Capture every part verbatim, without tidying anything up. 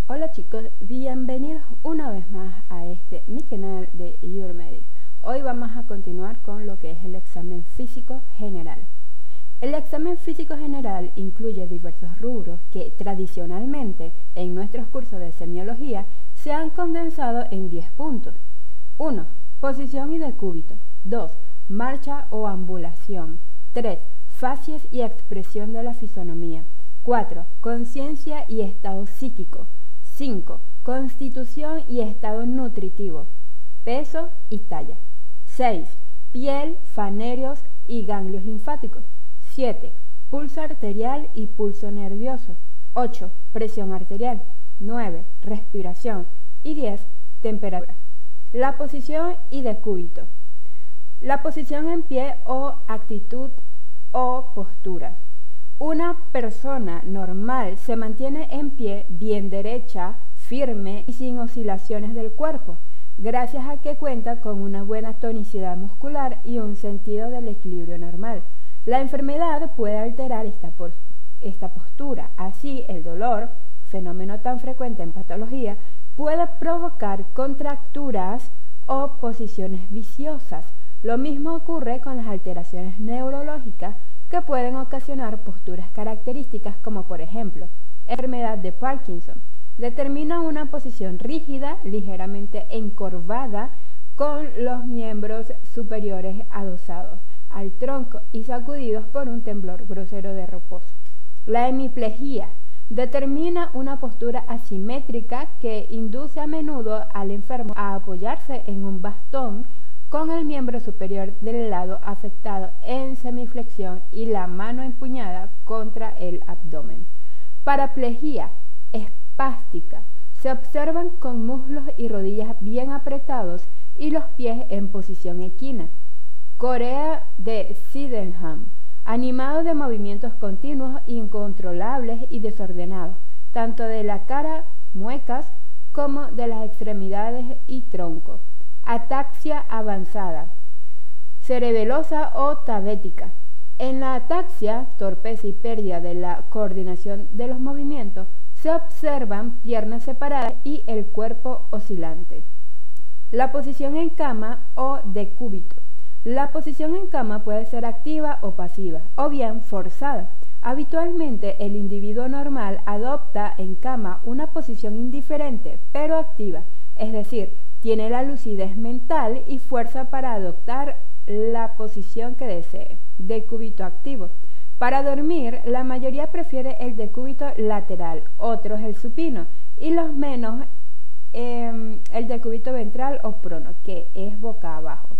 Hola chicos, bienvenidos una vez más a este mi canal de YourMedic. Hoy vamos a continuar con lo que es el examen físico general. El examen físico general incluye diversos rubros que tradicionalmente en nuestros cursos de semiología se han condensado en diez puntos. uno. Posición y decúbito. dos. Marcha o ambulación. tres. Facies y expresión de la fisonomía. cuatro. Conciencia y estado psíquico. cinco. Constitución y estado nutritivo. Peso y talla. seis. Piel, fanerios y ganglios linfáticos. siete. Pulso arterial y pulso nervioso. ocho. Presión arterial. nueve. Respiración. Y diez. Temperatura. La posición y decúbito. La posición en pie o actitud o postura. Una persona normal se mantiene en pie bien derecha, firme y sin oscilaciones del cuerpo, gracias a que cuenta con una buena tonicidad muscular y un sentido del equilibrio normal. La enfermedad puede alterar esta, esta postura, así el dolor, fenómeno tan frecuente en patología, puede provocar contracturas o posiciones viciosas. Lo mismo ocurre con las alteraciones neurológicas que pueden ocasionar posturas características como por ejemplo, enfermedad de Parkinson. Determina una posición rígida, ligeramente encorvada, con los miembros superiores adosados al tronco y sacudidos por un temblor grosero de reposo. La hemiplegia determina una postura asimétrica que induce a menudo al enfermo a apoyarse en un bastón con el miembro superior del lado afectado en semiflexión y la mano empuñada contra el abdomen. Paraplegia espástica. Se observan con muslos y rodillas bien apretados y los pies en posición equina. Corea de Sydenham. Animado de movimientos continuos, incontrolables y desordenados, tanto de la cara, muecas, como de las extremidades y tronco. Ataxia avanzada, cerebelosa o tabética. En la ataxia, torpeza y pérdida de la coordinación de los movimientos, se observan piernas separadas y el cuerpo oscilante. La posición en cama o decúbito. La posición en cama puede ser activa o pasiva, o bien forzada. Habitualmente el individuo normal adopta en cama una posición indiferente, pero activa, es decir, tiene la lucidez mental y fuerza para adoptar la posición que desee. Decúbito activo. Para dormir, la mayoría prefiere el decúbito lateral, otros el supino y los menos eh, el decúbito ventral o prono, que es boca abajo.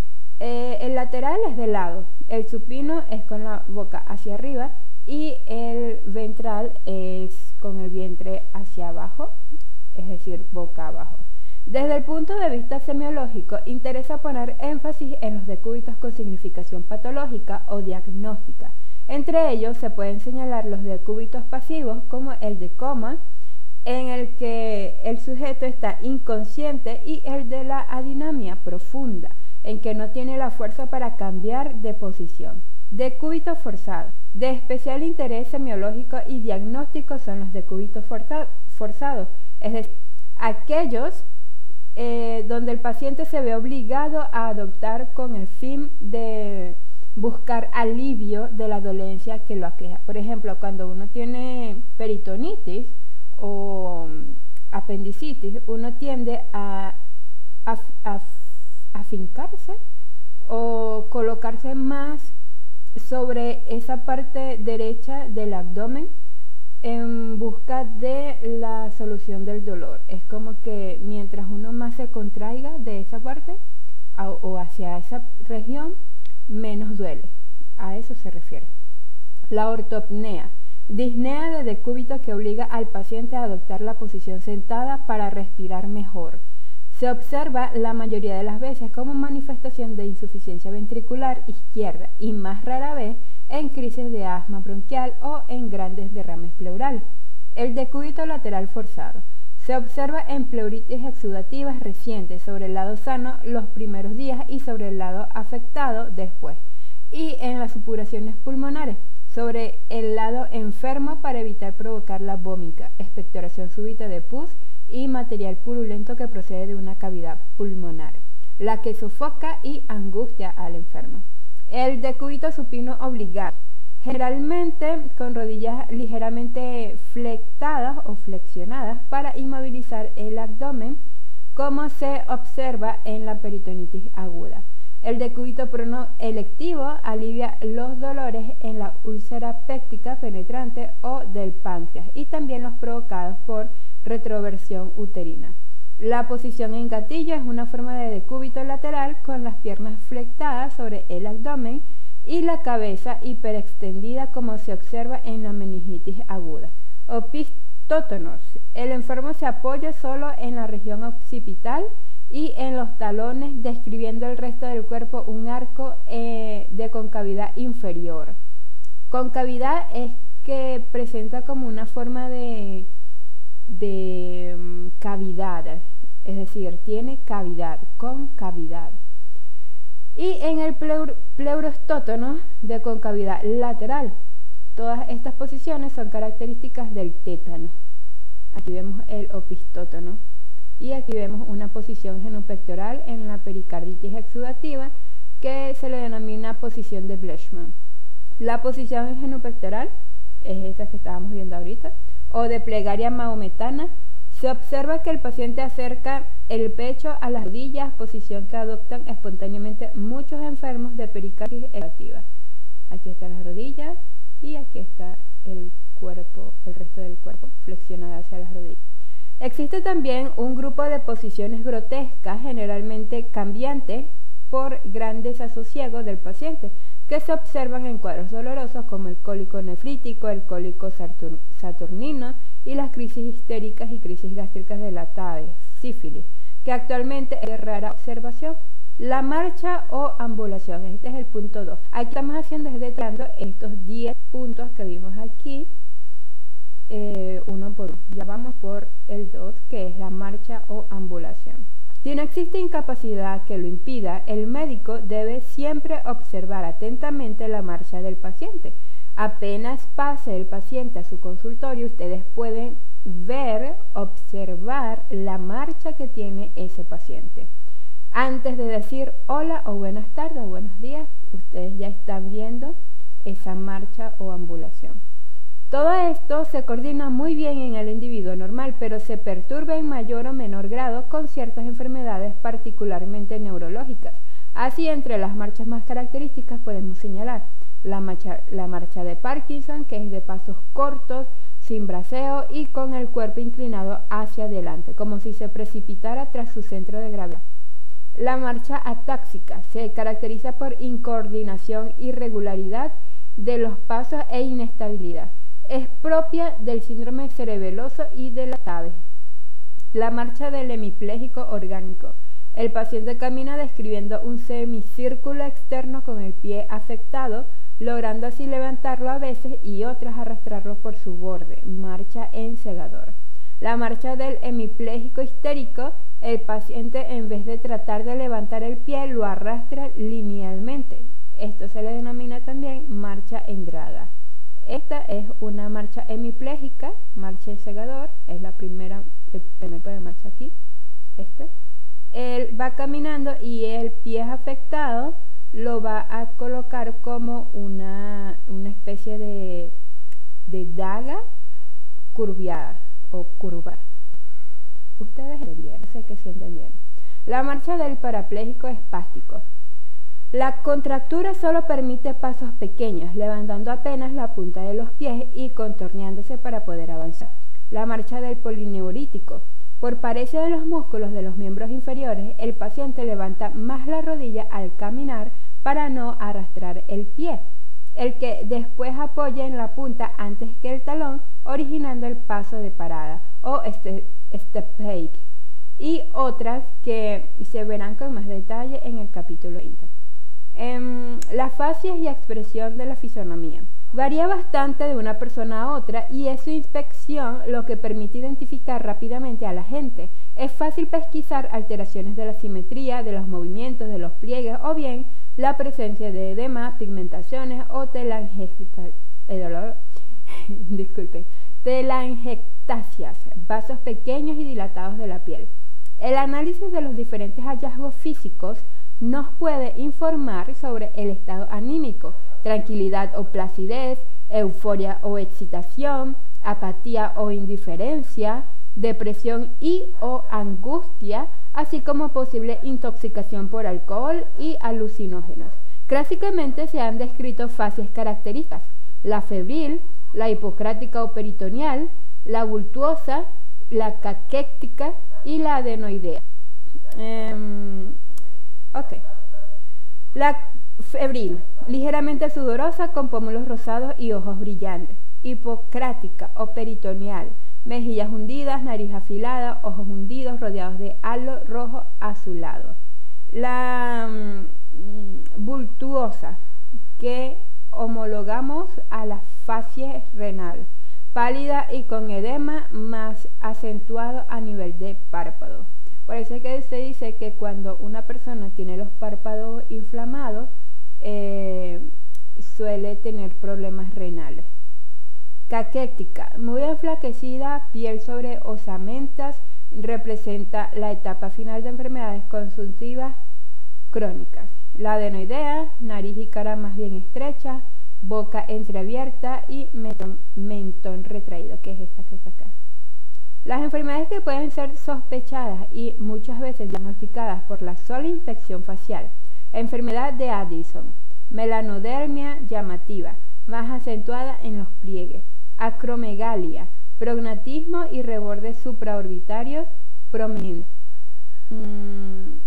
Eh, el lateral es de lado, el supino es con la boca hacia arriba y el ventral es con el vientre hacia abajo, es decir, boca abajo. Desde el punto de vista semiológico, interesa poner énfasis en los decúbitos con significación patológica o diagnóstica. Entre ellos se pueden señalar los decúbitos pasivos como el de coma, en el que el sujeto está inconsciente, y el de la adinamia profunda, en que no tiene la fuerza para cambiar de posición. Decúbito forzado. De especial interés semiológico y diagnóstico son los decúbitos forza forzados, es decir, aquellos eh, donde el paciente se ve obligado a adoptar con el fin de buscar alivio de la dolencia que lo aqueja. Por ejemplo, cuando uno tiene peritonitis o apendicitis, uno tiende a, a, a afincarse o colocarse más sobre esa parte derecha del abdomen en busca de la solución del dolor. Es como que mientras uno más se contraiga de esa parte o hacia esa región, menos duele. A eso se refiere. La ortopnea. Disnea de decúbito que obliga al paciente a adoptar la posición sentada para respirar mejor. Se observa la mayoría de las veces como manifestación de insuficiencia ventricular izquierda y más rara vez en crisis de asma bronquial o en grandes derrames pleurales. El decúbito lateral forzado. Se observa en pleuritis exudativas recientes sobre el lado sano los primeros días y sobre el lado afectado después, y en las supuraciones pulmonares. sobre el lado enfermo para evitar provocar la vómica, expectoración súbita de pus y material purulento que procede de una cavidad pulmonar, la que sofoca y angustia al enfermo. El decúbito supino obligado, generalmente con rodillas ligeramente flectadas o flexionadas para inmovilizar el abdomen, como se observa en la peritonitis aguda. El decúbito prono electivo alivia los dolores en la úlcera péptica penetrante o del páncreas y también los provocados por retroversión uterina. La posición en gatillo es una forma de decúbito lateral con las piernas flectadas sobre el abdomen y la cabeza hiperextendida, como se observa en la meningitis aguda. Opistótonos. El enfermo se apoya solo en la región occipital y en los talones, describiendo el resto del cuerpo un arco eh, de concavidad inferior. Concavidad es que presenta como una forma de, de um, cavidad, es decir, tiene cavidad, concavidad. Y en el pleur, pleurestótono de concavidad lateral. Todas estas posiciones son características del tétano. Aquí vemos el opistótono. Y aquí vemos una posición genupectoral en la pericarditis exudativa que se le denomina posición de Blechman. La posición genupectoral es esa que estábamos viendo ahorita, o de plegaria mahometana. Se observa que el paciente acerca el pecho a las rodillas, posición que adoptan espontáneamente muchos enfermos de pericarditis exudativa. Aquí están las rodillas y aquí está el cuerpo, el resto del cuerpo flexionado hacia las rodillas. Existe también un grupo de posiciones grotescas, generalmente cambiantes por gran desasosiego del paciente, que se observan en cuadros dolorosos como el cólico nefrítico, el cólico saturnino y las crisis histéricas y crisis gástricas de la TAVI, sífilis, que actualmente es de rara observación. La marcha o ambulación, este es el punto dos. Aquí estamos haciendo es detallando estos diez puntos que vimos aquí, eh, uno por uno. Ya vamos por el dos, que es la marcha o ambulación. Si no existe incapacidad que lo impida, el médico debe siempre observar atentamente la marcha del paciente. Apenas pase el paciente a su consultorio, ustedes pueden ver, observar la marcha que tiene ese paciente. Antes de decir hola o buenas tardes, buenos días, ustedes ya están viendo esa marcha o ambulación. Todo esto se coordina muy bien en el individuo normal, pero se perturba en mayor o menor grado con ciertas enfermedades particularmente neurológicas. Así, entre las marchas más características podemos señalar la marcha, la marcha de Parkinson, que es de pasos cortos, sin braceo y con el cuerpo inclinado hacia adelante, como si se precipitara tras su centro de gravedad. La marcha atáxica se caracteriza por incoordinación, irregularidad de los pasos e inestabilidad. Es propia del síndrome cerebeloso y de la TAVI. La marcha del hemipléjico orgánico. El paciente camina describiendo un semicírculo externo con el pie afectado, logrando así levantarlo a veces y otras arrastrarlo por su borde. Marcha en segador. La marcha del hemipléjico histérico. El paciente, en vez de tratar de levantar el pie, lo arrastra linealmente. Esto se le denomina también marcha en draga. Esta es una marcha hemipléjica, marcha en segador, es la primera, el primer tipo de marcha aquí. Este. Él va caminando y el pie afectado lo va a colocar como una, una especie de, de daga curviada o curva. Ustedes entendieron, sé que sí entendieron. La marcha del parapléjico espástico. La contractura solo permite pasos pequeños, levantando apenas la punta de los pies y contorneándose para poder avanzar. La marcha del polineurítico. Por parecer de los músculos de los miembros inferiores, el paciente levanta más la rodilla al caminar para no arrastrar el pie, el que después apoya en la punta antes que el talón, originando el paso de parada o este, step pike, y otras que se verán con más detalle en el capítulo veinte. Eh, las facies y expresión de la fisonomía. Varía bastante de una persona a otra y es su inspección lo que permite identificar rápidamente a la gente. Es fácil pesquisar alteraciones de la simetría, de los movimientos, de los pliegues o bien la presencia de edema, pigmentaciones o disculpen, telangiectasias, vasos pequeños y dilatados de la piel. El análisis de los diferentes hallazgos físicos nos puede informar sobre el estado anímico, tranquilidad o placidez, euforia o excitación, apatía o indiferencia, depresión y o angustia, así como posible intoxicación por alcohol y alucinógenos. Clásicamente se han descrito fases características: la febril, la hipocrática o peritoneal, la bultuosa, la caquéctica y la adenoidea. Um, ok. La febril, ligeramente sudorosa con pómulos rosados y ojos brillantes. Hipocrática o peritoneal, mejillas hundidas, nariz afilada, ojos hundidos rodeados de halo rojo azulado. La um, bultuosa, que homologamos a la facies renal, pálida y con edema más acentuado a nivel de párpado. Por eso es que se dice que cuando una persona tiene los párpados inflamados, eh, suele tener problemas renales. Caquética, muy enflaquecida, piel sobre osamentas, representa la etapa final de enfermedades consultivas crónicas. La adenoidea, nariz y cara más bien estrecha, boca entreabierta y mentón, mentón retraído, que es esta que está acá. Las enfermedades que pueden ser sospechadas y muchas veces diagnosticadas por la sola inspección facial: enfermedad de Addison, melanodermia llamativa, más acentuada en los pliegues, acromegalia, prognatismo y rebordes supraorbitarios prominentes. Mm.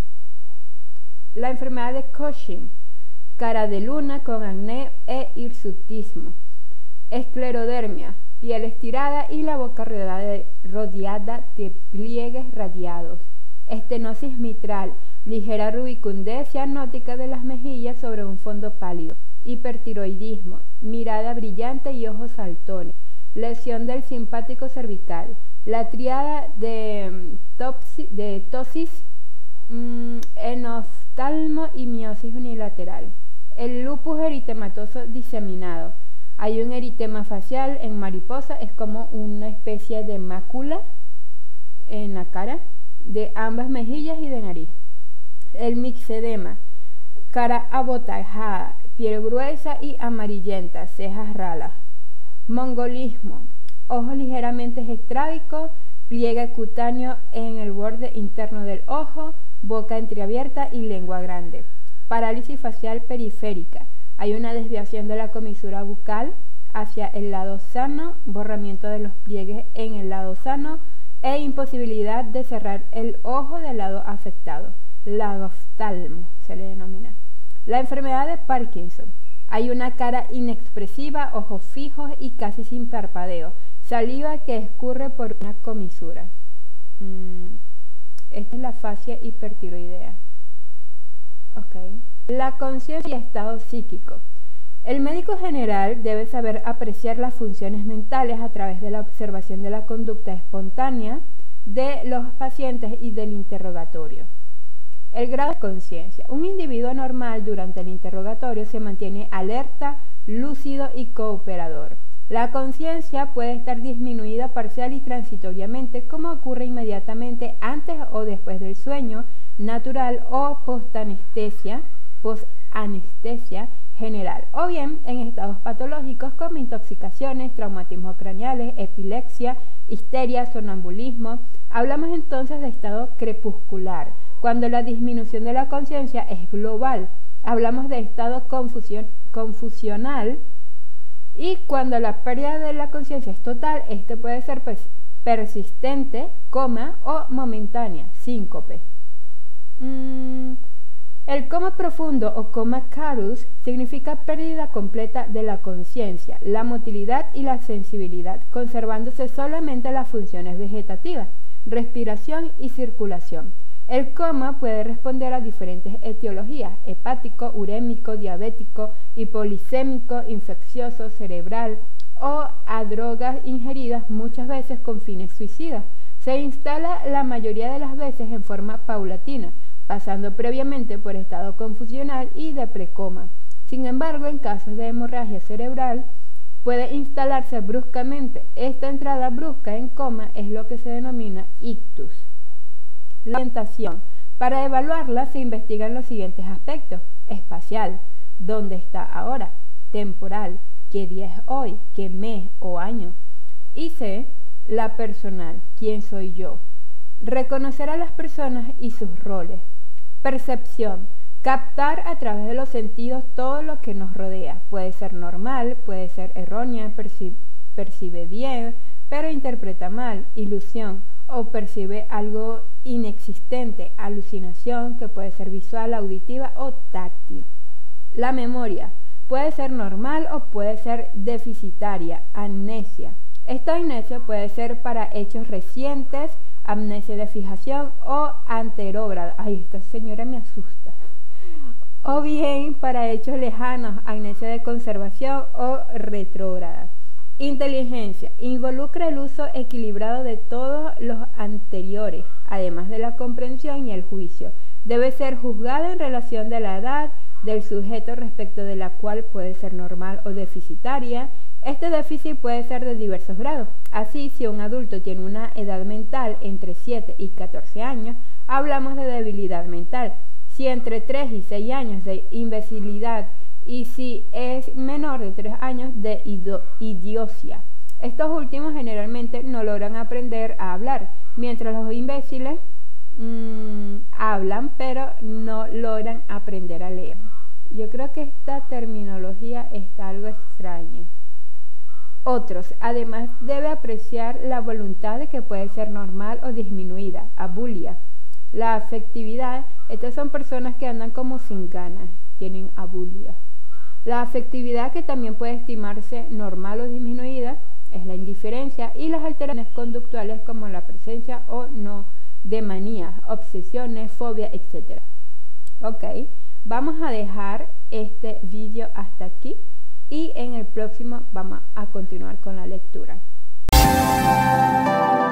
La enfermedad de Cushing, cara de luna con acné e hirsutismo. Esclerodermia, piel estirada y la boca rodeada de, rodeada de pliegues radiados. Estenosis mitral, ligera rubicundez cianótica de las mejillas sobre un fondo pálido. Hipertiroidismo, mirada brillante y ojos saltones. Lesión del simpático cervical. La triada de, topsi, de tosis, mmm, enoftalmo y miosis unilateral. El lupus eritematoso diseminado. Hay un eritema facial en mariposa, es como una especie de mácula en la cara, de ambas mejillas y de nariz. El mixedema, cara abotajada, piel gruesa y amarillenta, cejas ralas. Mongolismo, ojos ligeramente estrábicos, pliegue cutáneo en el borde interno del ojo, boca entreabierta y lengua grande. Parálisis facial periférica, hay una desviación de la comisura bucal hacia el lado sano, borramiento de los pliegues en el lado sano e imposibilidad de cerrar el ojo del lado afectado. Lagoftalmo se le denomina. La enfermedad de Parkinson, hay una cara inexpresiva, ojos fijos y casi sin parpadeo, saliva que escurre por una comisura. Mm. Esta es la fascia hipertiroidea. Okay. La conciencia y estado psíquico. El médico general debe saber apreciar las funciones mentales a través de la observación de la conducta espontánea de los pacientes y del interrogatorio. El grado de conciencia. Un individuo normal durante el interrogatorio se mantiene alerta, lúcido y cooperador. La conciencia puede estar disminuida parcial y transitoriamente, como ocurre inmediatamente antes o después del sueño natural o postanestesia, postanestesia general, o bien en estados patológicos como intoxicaciones, traumatismos craneales, epilepsia, histeria, sonambulismo. Hablamos entonces de estado crepuscular, cuando la disminución de la conciencia es global. Hablamos de estado confusión, confusional, y cuando la pérdida de la conciencia es total, este puede ser pues, persistente, coma o momentánea, síncope. Mm, el coma profundo o coma carus significa pérdida completa de la conciencia, la motilidad y la sensibilidad, conservándose solamente las funciones vegetativas, respiración y circulación. El coma puede responder a diferentes etiologías: hepático, urémico, diabético, hipolicémico, infeccioso, cerebral o a drogas ingeridas muchas veces con fines suicidas. Se instala la mayoría de las veces en forma paulatina, pasando previamente por estado confusional y de precoma. Sin embargo, en casos de hemorragia cerebral, puede instalarse bruscamente. Esta entrada brusca en coma es lo que se denomina ictus. La orientación. Para evaluarla se investigan los siguientes aspectos: espacial, ¿dónde está ahora? Temporal, ¿qué día es hoy? ¿Qué mes o año? Y C, la personal, ¿quién soy yo? Reconocer a las personas y sus roles. Percepción. Captar a través de los sentidos todo lo que nos rodea. Puede ser normal, puede ser errónea, perci percibe bien, pero interpreta mal. Ilusión, o percibe algo inexistente. Alucinación, que puede ser visual, auditiva o táctil. La memoria. Puede ser normal o puede ser deficitaria. Amnesia. Esta amnesia puede ser para hechos recientes, amnesia de fijación o anterógrada. Ay, esta señora me asusta. O bien para hechos lejanos, amnesia de conservación o retrógrada. Inteligencia. Involucra el uso equilibrado de todos los anteriores, además de la comprensión y el juicio. Debe ser juzgada en relación de la edad del sujeto respecto de la cual puede ser normal o deficitaria. Este déficit puede ser de diversos grados. Así, si un adulto tiene una edad mental entre siete y catorce años, hablamos de debilidad mental. Si entre tres y seis años, de imbecilidad, y si es menor de tres años, de idiocia. Estos últimos generalmente no logran aprender a hablar, mientras los imbéciles mmm, hablan, pero no logran aprender a leer. Yo creo que esta terminología está algo extraña. Otros, además, debe apreciar la voluntad de que puede ser normal o disminuida, abulia. La afectividad, estas son personas que andan como sin ganas, tienen abulia. La afectividad, que también puede estimarse normal o disminuida, es la indiferencia, y las alteraciones conductuales como la presencia o no de manías, obsesiones, fobia, etcétera. Ok, vamos a dejar este vídeo hasta aquí y en el próximo vamos a continuar con la lectura.